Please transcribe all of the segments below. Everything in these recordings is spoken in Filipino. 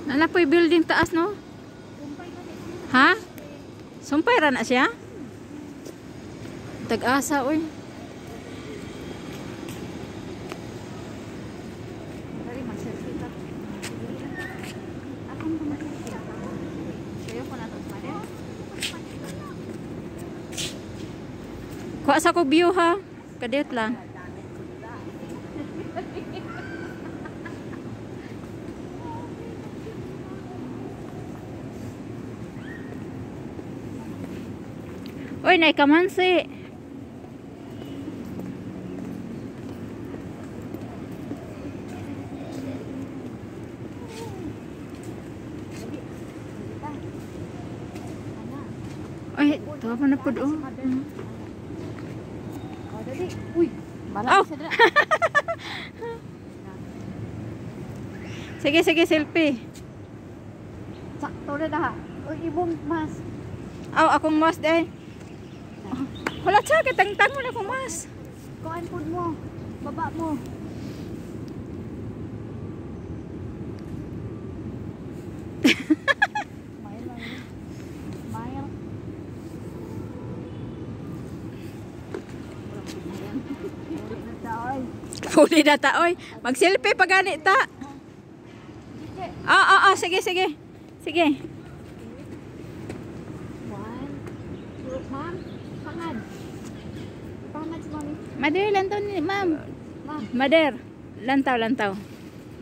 Nanapoy building taas no? Ha? Sumpay ra na siya? Tag-asa oy. Kuha sa ko view ha. Kadit lang. Oy, nay kamansi. Ay, tawa pa na po doon. Uy, Oh. Sige, sige, selfie. sakto na dah. Uy, ibong mas. Aw, akong mas day. Wala siya, kitang-tang mo na akong mas. Kuan pud mo. Baba mo. Smile. Puli na ta, oy. Mag-selfie pa gani ta. Sige, sige. Sige. One, two, ma'am. Pangad. Pangad si mami. Mader, lantaw ni ma'am. Ma'am. Mader, lantaw, lantaw.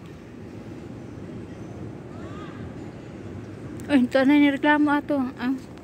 Uy, ito na nireklamo ato.